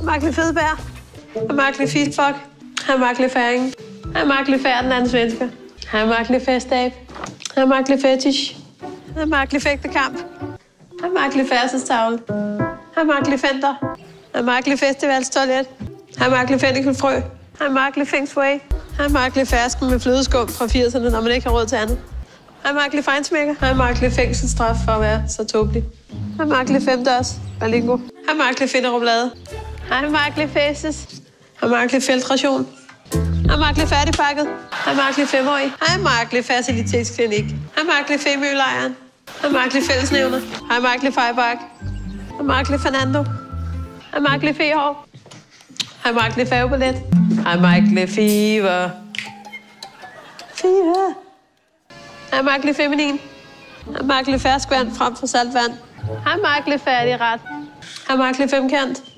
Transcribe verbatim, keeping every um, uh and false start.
Magtelig fedbær. Han magtelig fistfuck. Han magtelig færingen. Han magtelig færd den anden svensker. Han magtelig festab. Han magtelig fetish. Han magtelig fægtekamp. Han magtelig færdselstavle. Han magtelig fenter. Han magtelig festivalstoilet. Han magtelig fennikelfrø. Han magtelig feng shui. Han magtelig fersken med flødeskum fra firserne, når man ikke har råd til andet. Han magtelig fejnsmækker. Han magtelig fængselsstraf for at være så tåbelig. Han magtelig femdørs. Berlingo. Han magtelig finderublade. Han magtelig faces. Han magtelig feltration. Han magtelig færdigpakket. Han magtelig femårig. Han magtelig facilitetsklinik. Han magtelig femølejren. Han magtelig fællesnævner. Han magtelig fejbak. Han magtelig Fernando. Han magtelig fehår. Han magtelig færgeballet. Han magtelig Fêvre. Fêvre. Han magtelig feminin. Han magtelig ferskvand frem for saltvand. Han magtelig færdigret. Han magtelig femkant.